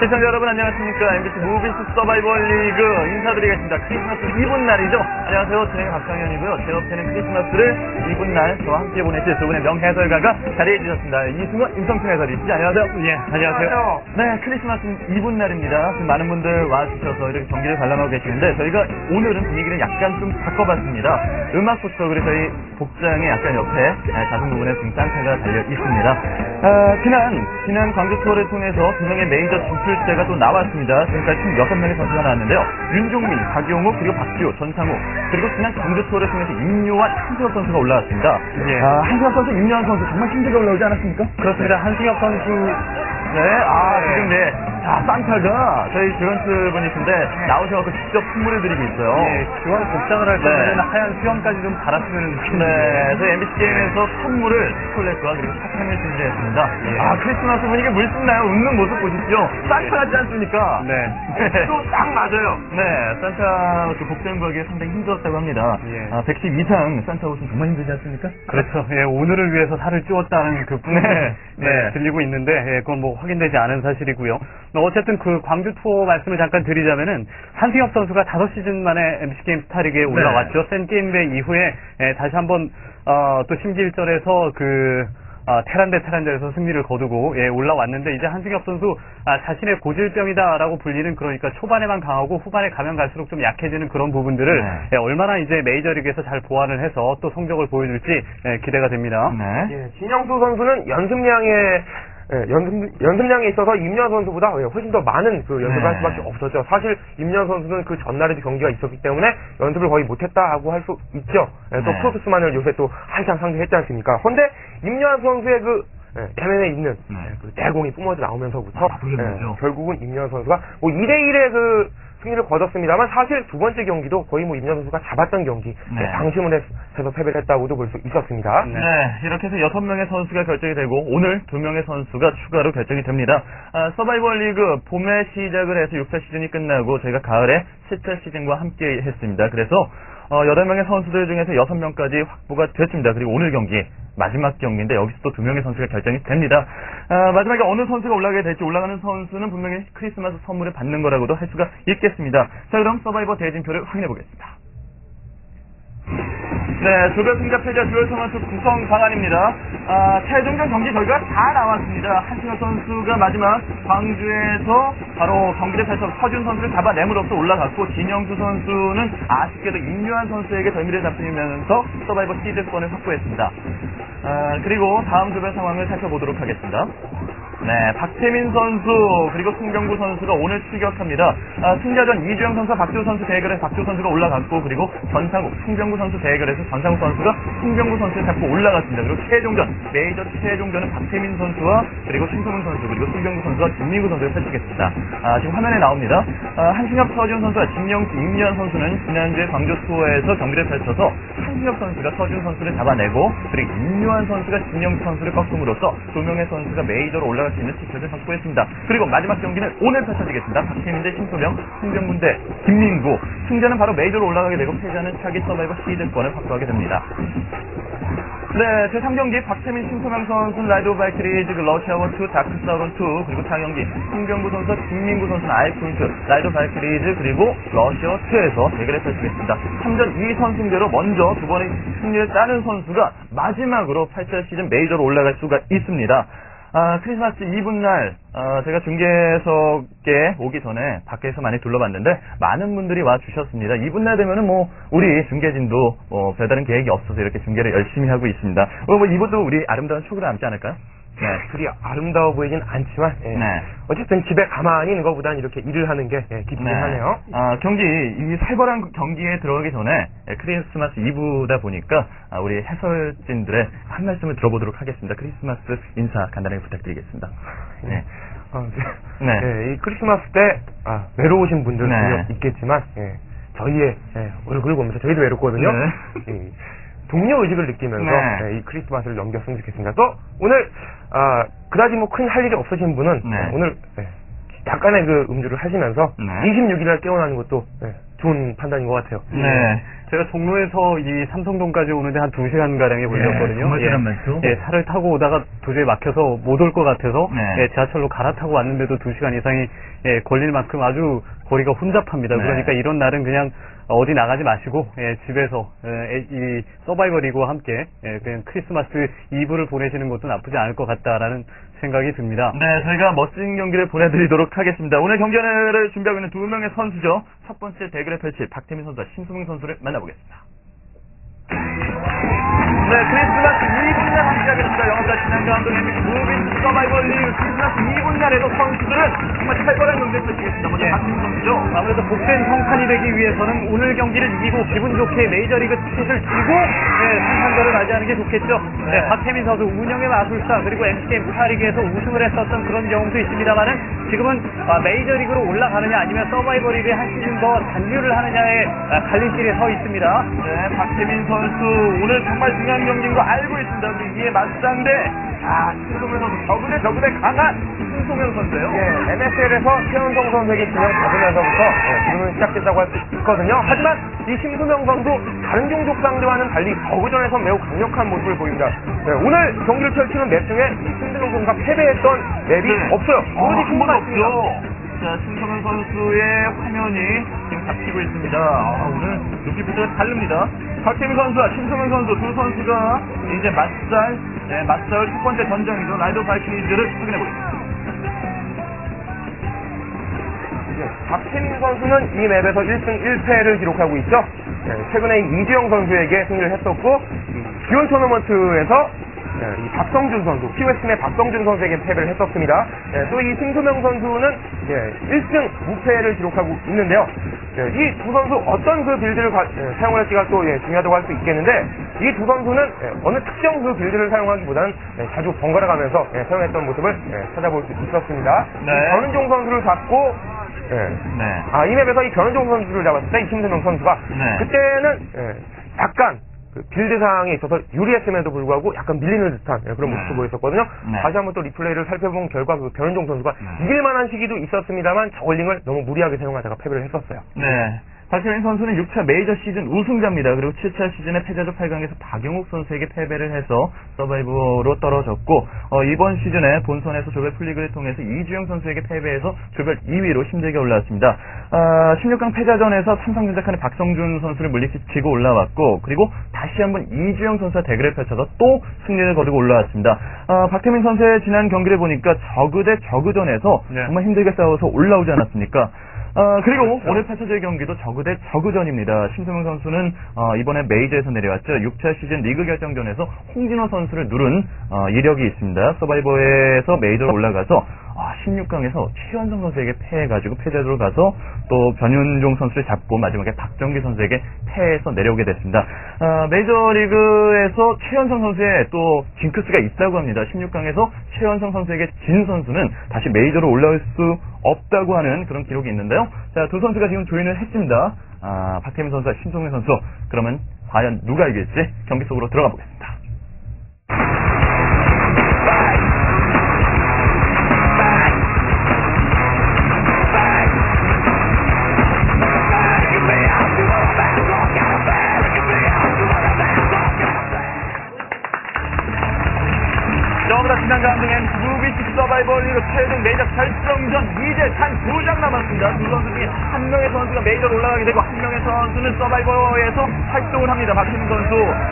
시청자 여러분 안녕하십니까. MBC 무비스 서바이벌 리그 인사드리겠습니다. 크리스마스 이브 날이죠. 안녕하세요. 진행의 박상현이고요. 제 옆에는 크리스마스를 이브 날 저와 함께 보내실 두 분의 명해설가가 자리해 주셨습니다. 이승원, 임성춘 해설이시죠. 안녕하세요. 예, 안녕하세요. 네, 크리스마스 이브 날입니다. 많은 분들 와주셔서 이렇게 경기를 관람하고 계시는데 저희가 오늘은 분위기를 약간 좀 바꿔봤습니다. 음악부터 그래서 저희 복장의 약간 옆에 작은 부분에 지금 산타가 달려 있습니다. 지난 광주 투어를 통해서 두 명의 메이저 진출자가 또 나왔습니다. 지금까지 총 6명의 선수가 나왔는데요. 윤종민, 박용욱, 그리고 박지호, 전상우, 그리고 지난 광주 투어를 통해서 임요한, 한승엽 선수가 올라왔습니다. 예. 한승엽 선수, 임요한 선수 정말 힘들게 올라오지 않았습니까? 그렇습니다. 한승엽 선수. 지금 산타가 저희 지원스 분이신데 나오셔서 직접 선물을 드리고 있어요. 예, 지원 복장을 할 때는 하얀 수염까지 좀 달았으면 좋겠네요. 네, 저희 MBC 게임에서 선물을 초콜릿과 그리고 사탕을 준비했습니다. 예. 크리스마스 분위기 물씬 나요. 웃는 모습 보십시오. 산타 같지 않습니까? 네. 또 딱 맞아요. 네, 산타 그 복장 구하기 상당히 힘들었다고 합니다. 예. 110 이상 산타 옷은 정말 힘들지 않습니까? 그렇죠. 예, 오늘을 위해서 살을 찌웠다는 그 분이 들리고 있는데, 예, 그건 뭐 확인되지 않은 사실이고요. 어쨌든 그 광주 투어 말씀을 잠깐 드리자면은 한승엽 선수가 5시즌 만에 MBC 게임 스타리그에 올라왔죠. 센 게임배 이후에 다시 한번 또 심기일전에서 테란 대 테란전에서 승리를 거두고 올라왔는데 이제 한승엽 선수 자신의 고질병이다라고 불리는 그러니까 초반에만 강하고 후반에 가면 갈수록 좀 약해지는 그런 부분들을 얼마나 이제 메이저리그에서 잘 보완을 해서 또 성적을 보여줄지 기대가 됩니다. 네. 예, 진영수 선수는 연습량에 있어서 임현 선수보다 훨씬 더 많은 그 연습을 할 수밖에 없었죠. 사실 임현 선수는 그 전날에도 경기가 있었기 때문에 연습을 거의 못했다고 할 수 있죠. 또 프로토스만을 요새 또 한창 상대했지 않습니까? 근데 임현 선수의 대면에 있는 그 대공이 뿜어져 나오면서부터 결국은 임현 선수가 2대1의 승리를 거뒀습니다만 사실 두 번째 경기도 거의 임현 선수가 잡았던 경기 방심을 해서 패배를 했다고도 볼 수 있었습니다. 네, 이렇게 해서 6명의 선수가 결정이 되고 오늘 2명의 선수가 추가로 결정이 됩니다. 서바이벌 리그 봄에 시작을 해서 6차 시즌이 끝나고 저희가 가을에 7차 시즌과 함께 했습니다. 그래서 8명의 선수들 중에서 6명까지 확보가 됐습니다. 그리고 오늘 경기 마지막 경기인데 여기서 또 2명의 선수가 결정이 됩니다. 마지막에 어느 선수가 올라가게 될지 올라가는 선수는 분명히 크리스마스 선물을 받는 거라고도 할 수가 있겠습니다. 자, 그럼 서바이버 대진표를 확인해 보겠습니다. 네, 조별 승자 패자 듀얼 선수 구성 방안입니다. 최종전 경기 결과가 다 나왔습니다. 한승엽 선수가 마지막 광주에서 바로 경기를 펼쳐 서준 선수를 잡아내므로써 올라갔고, 진영수 선수는 아쉽게도 임요한 선수에게 덜미를 잡히면서 서바이버 시드권을 확보했습니다. 그리고 다음 조별 상황을 살펴보도록 하겠습니다. 네, 박태민 선수 그리고 송병구 선수가 오늘 출격합니다. 승자전 이주영 선수와 박지호 선수 대결에서 박지호 선수가 올라갔고, 그리고 전상욱, 송병구 선수 대결에서 전상욱 선수가 송병구 선수를 잡고 올라갔습니다. 그리고 최종전, 메이저 최종전은 박태민 선수와 그리고 신소문 선수 그리고 송병구 선수와 김민구 선수를 펼치겠습니다. 지금 화면에 나옵니다. 한승엽, 서준 선수와 진영수, 임미연 선수는 지난주에 광주 투어에서 경기를 펼쳐서 한승엽 선수가 서준 선수를 잡아내고, 그리고 임요한 선수가 진영수 선수를 꺾음으로써 2명의 선수가 메이저로 올라갈 수 있는 티켓을 확보했습니다. 그리고 마지막 경기는 오늘 펼쳐지겠습니다. 박태민 대 신소명, 송병문 대 김민구. 승자는 바로 메이저로 올라가게 되고 패자는 차기 서바이버 시드권을 확보하게 됩니다. 네, 제3경기 박태민, 신소명 선수는 라이드 오브 발키리즈, 러시아원 2, 다크 사우론 2, 그리고 4경기 송병구 선수와 김민구 선수는 아이콘트, 라이드 오브 발키리즈, 그리고 러시아원 2에서 대결을 펼치겠습니다. 3전 2선승제로 먼저 두 번의 승리를 따는 선수가 마지막으로 8차 시즌 메이저로 올라갈 수가 있습니다. 크리스마스 이브 날, 제가 중계석에 오기 전에 밖에서 많이 둘러봤는데, 많은 분들이 와 주셨습니다. 이브 날 되면은 우리 중계진도, 별다른 계획이 없어서 이렇게 중계를 열심히 하고 있습니다. 이브도 우리 아름다운 추억으로 남지 않을까요? 네, 그리 아름다워 보이진 않지만, 어쨌든 집에 가만히 있는 것보다는 이렇게 일을 하는 게 기쁘긴 하네요. 이 살벌한 경기에 들어가기 전에 크리스마스 이브다 보니까 우리 해설진들의 한 말씀을 들어보도록 하겠습니다. 크리스마스 인사 간단하게 부탁드리겠습니다. 이 크리스마스 때 외로우신 분들 분명 있겠지만, 저희의 얼굴을 보면서 저희도 외롭거든요. 동료 의식을 느끼면서 이 크리스마스를 넘겼으면 좋겠습니다. 또 오늘 그다지 큰 할 일이 없으신 분은 오늘 약간의 그 음주를 하시면서 26일날 깨어나는 것도 좋은 판단인 것 같아요. 네. 제가 종로에서 이 삼성동까지 오는데 한 2시간 가량이 걸렸거든요. 정말 시간 많죠. 차를 타고 오다가 도저히 막혀서 못 올 것 같아서 네. 지하철로 갈아타고 왔는데도 2시간 이상이 걸릴 만큼 아주 거리가 혼잡합니다. 네. 그러니까 이런 날은 그냥 어디 나가지 마시고 집에서 이 서바이벌 리그와 함께 그냥 크리스마스 이브를 보내시는 것도 나쁘지 않을 것 같다라는 생각이 듭니다. 네, 저희가 멋진 경기를 보내드리도록 하겠습니다. 오늘 경기를 준비하고 있는 두 명의 선수죠. 첫 번째 대결에 펼칠 박태민 선수와 신수명 선수를 만나보겠습니다. 네, 크리스마스 2분날 함께하겠습니다. 영업자 신한가 감독의 무빈 서바이벌 리그 크리스마스 2분날에도 선수들은 정말 살벌한 경기를 펼치겠습니다. 먼저 박태민 선수죠. 아무래도 복된 성판이 되기 위해서는 오늘 경기를 이기고 기분 좋게 메이저리그 티켓을 주고 상상자를 맞이하는 게 좋겠죠. 박태민 선수 운영의 마술사 그리고 MCM 스타리그에서 우승을 했었던 그런 경험도 있습니다만은 지금은 메이저리그로 올라가느냐 아니면 서바이벌 리그에 한 시즌 더 잔류를 하느냐의 갈림길에 서 있습니다. 네, 박태민 선수 오늘 정말 중요한 경기인 거 알고 있습니다. 근데 이에 맞상대 신소명 선수 저그대 강한 신소명 선수예요. 예, MSL에서 최은성 선수에게 균형 잡으면서부터 지금은 시작됐다고 할 수 있거든요. 하지만 이 심수명 선수 다른 종족 상대와는 달리 저그전에서 매우 강력한 모습을 보입니다. 네, 오늘 경기를 펼치는 맵 중에 이 신소명 선수가 패배했던 맵이 없어요. 오로지 한 번도 승부가 없죠. 자, 신소명 선수의 화면이 지금 잡히고 있습니다. 오늘 눈빛부터가 다릅니다. 박태민 선수와 신소명 선수 두 선수가 이제 맞설 첫 번째 전장이죠. 라이더 바이킹즈를 확인해보겠습니다. 박태민 선수는 이 맵에서 1승 1패를 기록하고 있죠. 최근에 이주영 선수에게 승리를 했었고 기원 토너먼트에서 이 박성준 선수, POS팀의 박성준 선수에게 패배를 했었습니다. 또 이 신소명 선수는 1승 무패를 기록하고 있는데요. 이 두 선수 어떤 그 빌드를 사용할지가 또 중요하다고 할 수 있겠는데 이 두 선수는 어느 특정 그 빌드를 사용하기보다는 자주 번갈아 가면서 사용했던 모습을 찾아볼 수 있었습니다. 네. 변은종 선수를 잡고 이 맵에서 이 변은종 선수를 잡았을 때 이 신소명 선수가 그때는 약간 그 빌드 상황에 있어서 유리했음에도 불구하고 약간 밀리는 듯한 그런 모습을 보였었거든요. 다시 한번 또 리플레이를 살펴본 결과 그 변은종 선수가 이길 만한 시기도 있었습니다만 저글링을 너무 무리하게 사용하다가 패배를 했었어요. 네. 박태민 선수는 6차 메이저 시즌 우승자입니다. 그리고 7차 시즌에 패자조 8강에서 박용욱 선수에게 패배를 해서 서바이버로 떨어졌고 이번 시즌에 본선에서 조별 풀리그를 통해서 이주영 선수에게 패배해서 조별 2위로 힘들게 올라왔습니다. 16강 패자전에서 삼성전자칸의 박성준 선수를 물리치고 올라왔고 그리고 다시 한번 이주영 선수와 대결을 펼쳐서 또 승리를 거두고 올라왔습니다. 박태민 선수의 지난 경기를 보니까 저그 대 저그전에서 정말 힘들게 싸워서 올라오지 않았습니까? 그리고 오늘 펼쳐질 경기도 저그 대 저그전입니다. 신소명 선수는 이번에 메이저에서 내려왔죠. 6차 시즌 리그 결정전에서 홍진호 선수를 누른 이력이 있습니다. 서바이버에서 메이저로 올라가서 16강에서 최현성 선수에게 패해가지고 패자조로 가서 또 변윤종 선수를 잡고 마지막에 박정기 선수에게 패해서 내려오게 됐습니다. 메이저리그에서 최현성 선수의 또 징크스가 있다고 합니다. 16강에서 최현성 선수에게 진 선수는 다시 메이저로 올라올 수 없다고 하는 그런 기록이 있는데요. 자, 두 선수가 지금 조인을 했습니다. 박태민 선수와 신동현 선수. 그러면 과연 누가 이길지 경기 속으로 들어가 보겠습니다. 신한가 감독의 무비식 서바이벌 리그 최종 메이저 결정전 이제 단 2장 남았습니다. 두 선수 중에 한 명의 선수가 메이저로 올라가게 되고 한 명의 선수는 서바이벌에서 활동을 합니다. 박태민 선수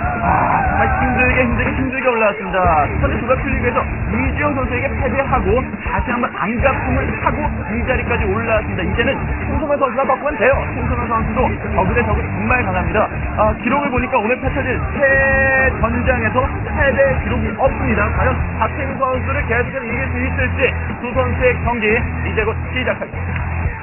힘들게 올라왔습니다. 첫 번째 조별 풀리그에서 이주영 선수에게 패배하고 다시 한번 안가품을 하고 이 자리까지 올라왔습니다. 이제는 신소명 선수가 바꾸면 돼요. 신소명 선수도 저그 대 저그 정말 강합니다. 기록을 보니까 오늘 펼쳐질 새 전장에서 패배 기록이 없습니다. 과연 박태민 선수를 계속해서 이길 수 있을지 두 선수의 경기 이제 곧 시작하겠습니다.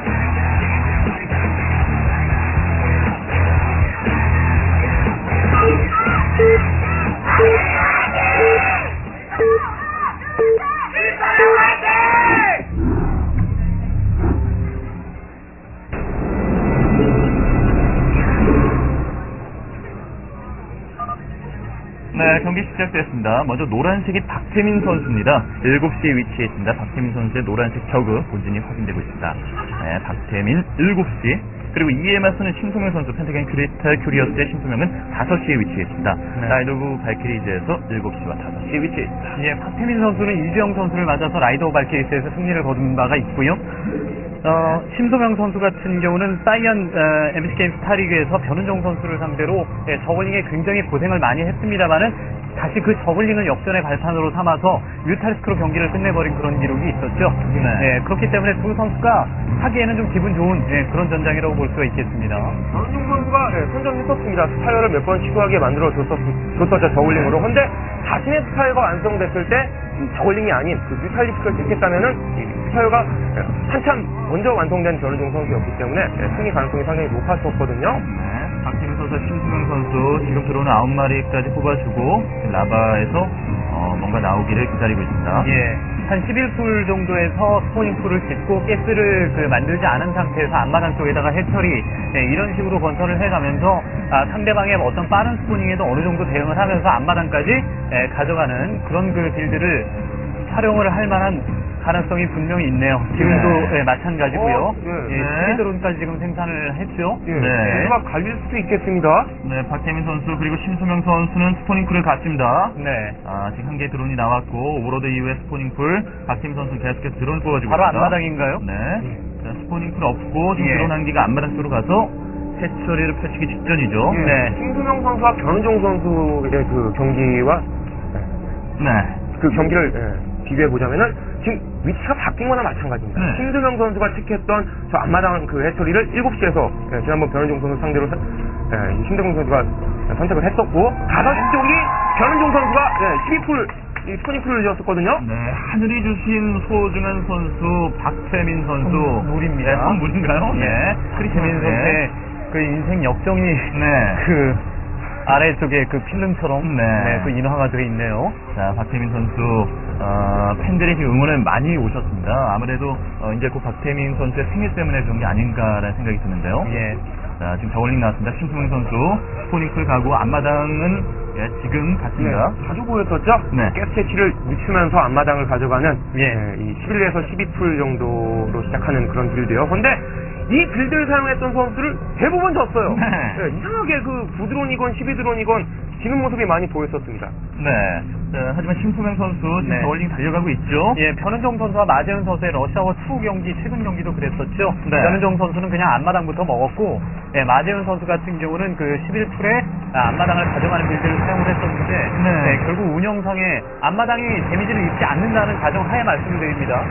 네, 경기 시작됐습니다. 먼저 노란색이 박태민 선수입니다. 7시에 위치해 있습니다. 박태민 선수의 노란색 저그 본진이 확인되고 있습니다. 네, 박태민 7시 그리고 이에 맞서는 심소명 선수 펜타곤 크리스탈 큐리어스의 심소명은 5시에 위치해 있습니다. 네. 라이더브 발키리즈에서 7시와 5시에 위치해 있습니다. 예, 박태민 선수는 이주영 선수를 맞아서 라이더 발키리스에서 승리를 거둔 바가 있고요. 심소명 선수 같은 경우는 사이언 MBC 게임 스타리그에서 변은종 선수를 상대로 저글링에 굉장히 고생을 많이 했습니다만은 다시 그 저글링을 역전의 발판으로 삼아서 뮤탈스크로 경기를 끝내버린 그런 기록이 있었죠. 네. 그렇기 때문에 두 선수가 하기에는 좀 기분 좋은 그런 전장이라고 볼 수가 있겠습니다. 변은종 선수가 선전했었습니다. 스타이어를 몇 번 시도하게 만들어줬었죠, 저글링으로. 근데 자신의 스타이어가 완성됐을 때 저글링이 아닌 그 뮤탈리스크를 택했다면은 스타이어가 한참 먼저 완성된 변은종 선수였기 때문에 승리 가능성이 상당히 높았었거든요. 네, 박태민 선수, 심수명 선수 지금 들어오는 9마리까지 뽑아주고 라바에서 뭔가 나오기를 기다리고 있습니다. 예, 한 11풀 정도에서 스포닝풀을 짓고 가스를 만들지 않은 상태에서 앞마당 쪽에다가 해처리 이런 식으로 건설을 해가면서 상대방의 어떤 빠른 스포닝에도 어느 정도 대응을 하면서 앞마당까지 가져가는 그런 그 빌드를 활용을 할 만한 가능성이 분명히 있네요. 지금도 마찬가지고요. 스피드론까지 지금 생산을 했죠. 네. 가 갈릴 수도 있겠습니다. 네, 박태민 선수 그리고 심수명 선수는 스포닝풀을 갖습니다. 네. 지금 한 개의 드론이 나왔고 오버로드 이후에 스포닝풀 박태민 선수는 계속해서 드론을 뽑아주고 바로 있습니다. 앞마당인가요? 네. 자, 스포닝풀 없고 지금 예. 드론 한 개가 앞마당 쪽으로 가서 해처리를 펼치기 직전이죠. 네. 심수명 선수와 변은종 선수의 그 경기와 네. 그 경기를 비교해 보자면은 지금 위치가 바뀐 거나 마찬가지입니다. 네. 심수명 선수가 택했던 저 앞마당 그 해처리를 7시에서 지난번 변은종 선수 상대로 심수명 선수가 선택을 했었고 5시 쪽이 변은종 선수가 12풀 스포닝풀을 지었었거든요. 네, 하늘이 주신 소중한 선수 박태민 선수 선물입니다. 네, 선물인가요? 네. 박태민 선수의 그 인생 역정이 네. 그 아래쪽에 그 필름처럼 네. 또 인화가 되어 있네요. 자, 박태민 선수 팬들이 지금 응원을 많이 오셨습니다. 아무래도 이제 그 박태민 선수의 생일 때문에 그런 게 아닌가라는 생각이 드는데요. 예. 자, 지금 저울링 나왔습니다. 심수명 선수 스포닝풀 가고 앞마당은 지금 갔습니다. 자주 보였었죠? 네. 가스 채취를 늦추면서 앞마당을 가져가는 예. 이 11에서 12풀 정도로 시작하는 그런 빌드예요. 근데 이 빌드를 사용했던 선수를 대부분 졌어요. 네. 이상하게 그 9드론이건 12드론이건 지는 모습이 많이 보였었습니다. 네. 자, 하지만 심수명 선수 지금 네. 저울링 달려가고 있죠. 예, 변은종 선수와 마재현 선수의 러시아워 2 경기, 최근 경기도 그랬었죠. 네. 변은종 선수는 그냥 앞마당부터 먹었고, 마재현 선수 같은 경우는 그 11풀에 앞마당을 가져가는 빌드를 사용을 했었는데, 네. 결국 운영상에 앞마당이 데미지를 입지 않는다는 가정하에 말씀드립니다.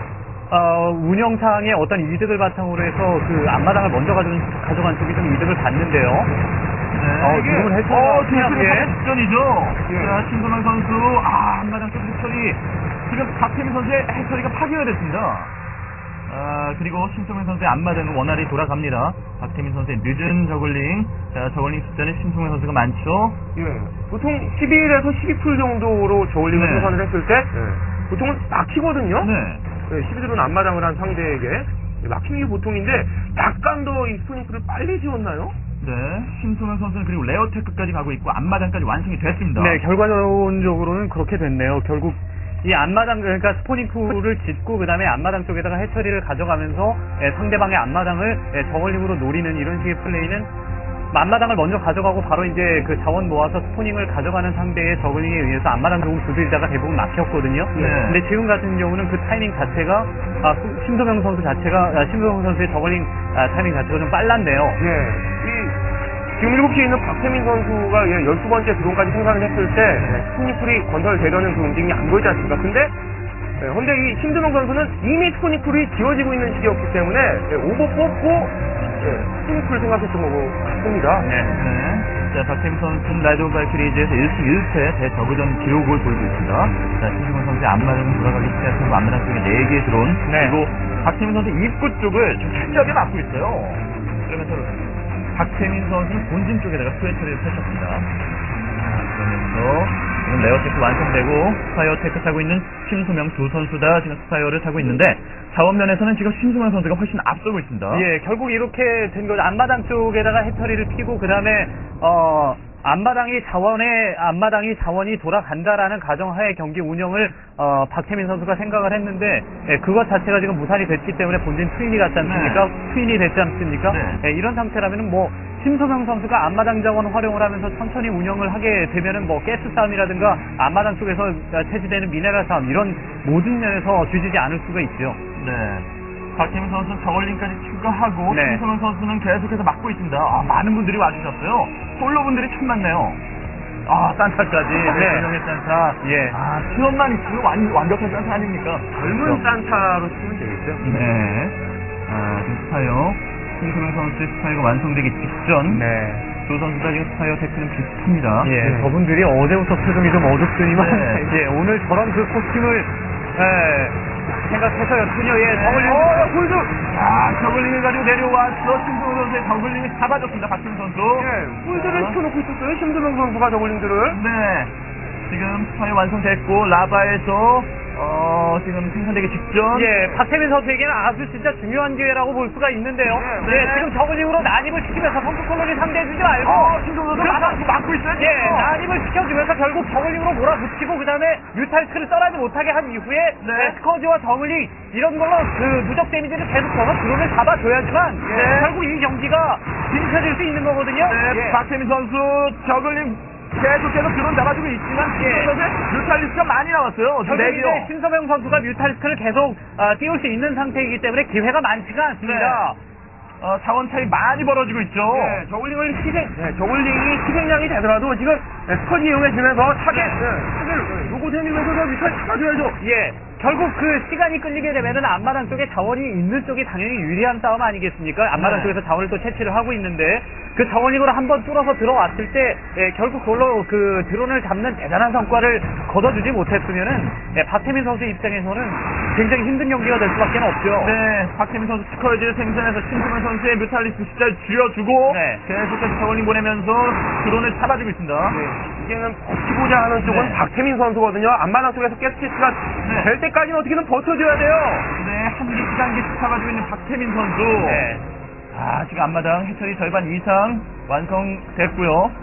운영상의 어떤 이득을 바탕으로 해서 그 앞마당을 먼저 가져간 쪽이 좀 이득을 받는데요. 네. 지금은 해처리가 지금 직전이죠. 예. 자, 심수명 선수 앞마당 쪽 해처리 지금 박태민 선수의 해처리가 파괴가 됐습니다. 그리고 심수명 선수의 앞마당은 원활히 돌아갑니다. 박태민 선수의 늦은 저글링. 자, 저글링 숫자는 심수명 선수가 많죠. 예. 보통 11에서 12풀 정도로 저울링을 네. 생산을 했을 때 보통은 막히거든요. 네. 12드론 앞마당을 한 상대에게 막히는 게 보통인데 약간 더 이 스포닝풀을 빨리 지웠나요? 네. 심수명 선수는 그리고 레어테크까지 가고 있고 앞마당까지 완성이 됐습니다. 네, 결과론적으로는 그렇게 됐네요. 결국 이 앞마당, 그러니까 스포닝풀을 짓고 그 다음에 앞마당 쪽에다가 해처리를 가져가면서 상대방의 앞마당을 저글링으로 노리는 이런 식의 플레이는 앞마당을 먼저 가져가고 바로 이제 그 자원 모아서 스포닝을 가져가는 상대의 저글링에 의해서 앞마당 쪽을 두들다가 대부분 막혔거든요. 네. 근데 지금 같은 경우는 그 타이밍 자체가 심소명 선수 자체가 심소명 선수의 저글링 타이밍 자체가 좀 빨랐네요. 지금 7시에 있는 박태민 선수가 12번째 드론까지 생산을 했을 때 스포닝풀이 건설되려는 그 움직임이 안 보이지 않습니까? 근데 이 심두명 선수는 이미 스포닝풀이 지워지고 있는 시기였기 때문에 오버 뽑고 스포닝풀을 생각했던 거고 같습니다. 네. 자, 박태민 선수는 라이드 오브 발키리즈에서 1승 1패 대저그전 기록을 보이고 있습니다. 자, 심수명 선수의 앞마당 돌아가기 시작하고 앞마당 쪽에 4개의 드론. 네. 그리고 박태민 선수 입구 쪽을 좀 철저하게 막고 있어요. 그러면서 박태민 선수는 본진 쪽에다가 스웨터를 펼쳤습니다. 그러면서 지금 레어테크 완성되고 스파이어 테크 타고 있는 심수명 두 선수 다 지금 스파이어를 타고 있는데 자원면에서는 지금 심수명 선수가 훨씬 앞서고 있습니다. 예, 결국 이렇게 된 거죠. 앞마당 쪽에다가 해처리를 피고 그 다음에 앞마당이 자원이 돌아간다라는 가정하에 경기 운영을 박혜민 선수가 생각을 했는데 그것 자체가 지금 무산이 됐기 때문에 본진 트윈이 갔지 않습니까? 트윈이 됐지 않습니까? 이런 상태라면은 뭐 심소명 선수가 앞마당 자원 활용을 하면서 천천히 운영을 하게 되면은 뭐 가스 싸움이라든가 앞마당 쪽에서 채취되는 미네랄 싸움 이런 모든 면에서 뒤지지 않을 수가 있죠. 네. 박혜민 선수는 저글링까지 추가하고 네. 심성현 선수는 계속해서 막고 있습니다. 많은 분들이 와주셨어요. 홀로 분들이 참 많네요. 산타까지. 네. 운영의 산타. 예. 수업만 있으면 완벽한 산타 아닙니까? 젊은 산타로 치면 되겠죠. 네. 지금 스파이어. 심성현 선수의 스파이어가 완성되기 직전. 네. 두 선수가 지금 스파이어 테크는 비슷합니다. 예, 네. 저분들이 어제부터 표정이 좀 어둡더니만 네. 예, 오늘 저런 그 코스튬을 생각해서요. 그녀의 골드! 저글링을 가지고 내려와서 심성현 선수의 저글링을 잡아줬습니다. 박혜민 선수. 홀드를 시켜놓고 있었어요. 심두명 선수가 저글링들을. 네. 지금 스파이어 완성됐고, 라바에서, 지금 생산되기 직전. 예, 박혜민 선수에게는 아주 진짜 중요한 기회라고 볼 수가 있는데요. 네. 예, 지금 저글링으로 난입을 시키면서 성크 콜론이 상대해주지 말고. 심성현 선수 막고 있어요. 예, 난입을 시켜주면서 결국 저글링으로 몰아붙이고 그 다음에 뮤탈스크를 떠나지 못하게 한 이후에 네. 스커지와 저글링 이런 걸로 그 누적 데미지를 계속 줘서 드론을 잡아줘야지만 네. 결국 이 경기가 진행될 수 있는 거거든요. 네, 예. 박혜민 선수 저글링 계속해서 드론 잡아주고 있지만 심성현 선수의 뮤탈리스트가 많이 나왔어요. 지금 결국 네 개요. 이제 신서명 선수가 뮤탈스크를 계속 띄울 수 있는 상태이기 때문에 기회가 많지가 않습니다. 자원 차이 많이 벌어지고 있죠. 네, 저글링이 희생량이 되더라도 지금 스쿼지 이용해주면서 타겟을 요거 되면서 밑에 잡아줘야죠. 예. 결국 그 시간이 끌리게 되면은 앞마당 쪽에 자원이 있는 쪽이 당연히 유리한 싸움 아니겠습니까? 앞마당 네. 쪽에서 자원을 또 채취를 하고 있는데 그 저글링으로 한번 뚫어서 들어왔을 때 결국 그걸로 그 드론을 잡는 대단한 성과를 거둬주지 못했으면은 박혜민 선수 입장에서는 굉장히 힘든 경기가 될 수밖에 없죠. 네, 박혜민 선수 스커지를 생산해서 심승현 선수의 뮤탈리스트 숫자를 줄여주고 네. 계속해서 저글링 보내면서 드론을 잡아주고 있습니다. 이제는 버티고자 하는 쪽은 네. 박혜민 선수거든요. 앞마당 쪽에서 가스키스가 네. 될 때까지는 어떻게든 버텨줘야 돼요. 네, 한 개씩 한 개씩 잡아주고 있는 박혜민 선수. 네. 지금 앞마당 해처리 절반 이상 완성됐고요.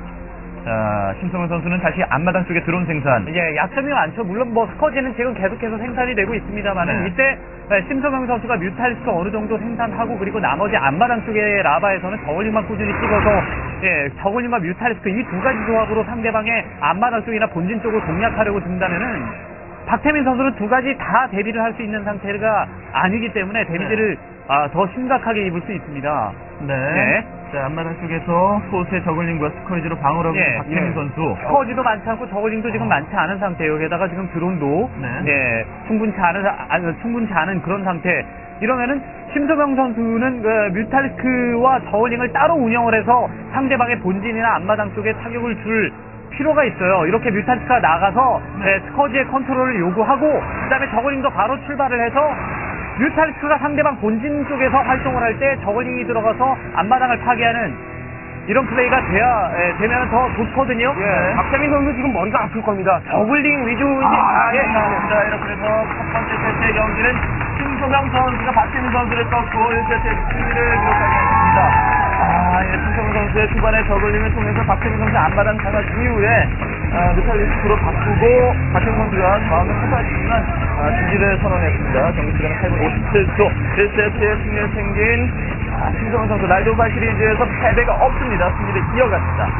자, 심성현 선수는 다시 앞마당 쪽에 드론 생산. 예, 약점이 많죠. 물론 뭐 스커지는 지금 계속해서 생산이 되고 있습니다만은 네. 이때 심성영 선수가 뮤탈리스크 어느 정도 생산하고 그리고 나머지 앞마당 쪽의 라바에서는 저글링만 꾸준히 찍어서 저글링과 뮤탈리스크 이 두 가지 조합으로 상대방의 앞마당 쪽이나 본진 쪽을 공략하려고 든다면은 박태민 선수는 두 가지 다 대비를 할 수 있는 상태가 아니기 때문에 데미지를 더 심각하게 입을 수 있습니다. 네. 네. 자, 앞마당 쪽에서 소스의 저글링과 스커지로 방어를 하고 있는 박혜민 선수. 스커지도 많지 않고 저글링도 지금 많지 않은 상태예요. 게다가 지금 드론도 네. 충분치 않은 그런 상태. 이러면은 심소병 선수는 뮤탈리스크와 저글링을 따로 운영을 해서 상대방의 본진이나 앞마당 쪽에 타격을 줄 필요가 있어요. 이렇게 뮤탈리스크가 나가서 스커지의 컨트롤을 요구하고 그다음에 저글링도 바로 출발을 해서 뮤탈리스크가 상대방 본진 쪽에서 활동을 할 때 저글링이 들어가서 앞마당을 파괴하는 이런 플레이가 되면 더 좋거든요. 박태민 선수 지금 머리가 아플 겁니다. 저글링 위주인데. 자, 이렇게 해서 첫 번째 세트의 경기는 심소명 선수가 박혜민 선수를 꺾고 1세트의 승리를 기록하게 됐습니다. 심소명 선수의 초반에 저글링을 통해서 박혜민 선수 앞마당 잡아준 이후에 뮤탈리스크로 바꾸고 박혜민 선수가 마음을 하다지만 진지를 선언했습니다. 경기 시간은 8분 57초 1세트의 승리를 챙긴 심소명 선수 라이드오바 시리즈에서 패배가 없습니다. 승리를 이어갔습니다.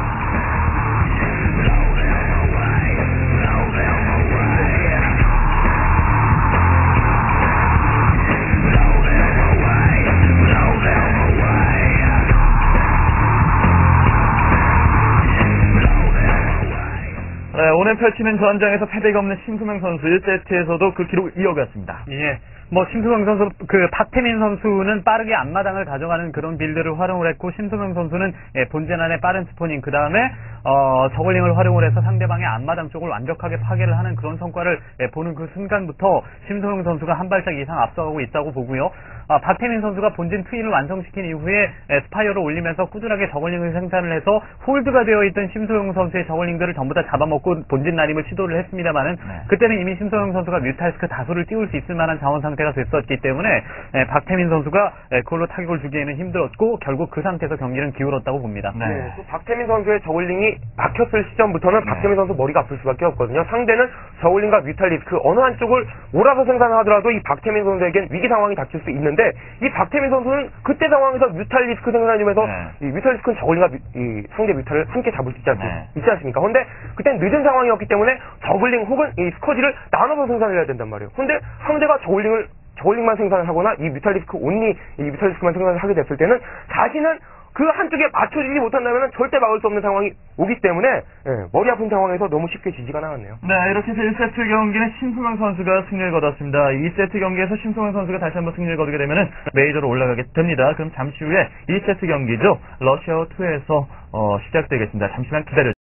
네, 오늘 펼치는 전장에서 패배가 없는 심수명 선수 1세트에서도 그 기록을 이어갔습니다. 예. 뭐 심수명 선수 박태민 선수는 빠르게 앞마당을 가져가는 그런 빌드를 활용을 했고 심수명 선수는 본진 안에 빠른 스포닝 그다음에 저글링을 활용을 해서 상대방의 앞마당 쪽을 완벽하게 파괴를 하는 그런 성과를 보는 그 순간부터 심수명 선수가 한 발짝 이상 앞서가고 있다고 보고요. 박태민 선수가 본진 트윈을 완성시킨 이후에 스파이어를 올리면서 꾸준하게 저글링을 생산을 해서 홀드가 되어 있던 심수영 선수의 저글링들을 전부 다 잡아먹고 본진 난입을 시도를 했습니다만은 그때는 이미 심수영 선수가 뮤탈스크 다수를 띄울 수 있을 만한 자원 상태가 됐었기 때문에 박태민 선수가 그걸로 타격을 주기에는 힘들었고 결국 그 상태에서 경기는 기울었다고 봅니다. 또 박태민 선수의 저글링이 저글링이 막혔을 시점부터는 박태민 선수 머리가 아플 수밖에 없거든요. 상대는 저글링과 뮤탈리스크 어느 한쪽을 몰아서 생산하더라도 이 박태민 선수에겐 위기 상황이 닥칠 수 있는데 이 박태민 선수는 그때 상황에서 뮤탈리스크 생산하면서 이 뮤탈리스크는 저글링과 이 상대 뮤탈을 함께 잡을 수 있지 않습니까? 근데 그땐 늦은 상황이었기 때문에 저글링 혹은 이 스커지를 나눠서 생산을 해야 된단 말이에요. 근데 상대가 저글링만 생산을 하거나 이 뮤탈리스크 온리 이 뮤탈리스크만 생산을 하게 됐을 때는 자신은 그 한쪽에 맞춰지지 못한다면 절대 막을 수 없는 상황이 오기 때문에 머리 아픈 상황에서 너무 쉽게 지지가 나왔네요. 네, 이렇게 해서 1세트 경기는 심수명 선수가 승리를 거뒀습니다. 2세트 경기에서 심수명 선수가 다시 한번 승리를 거두게 되면 메이저로 올라가게 됩니다. 그럼 잠시 후에 2세트 경기죠. 러시아워 2에서 시작되겠습니다. 잠시만 기다려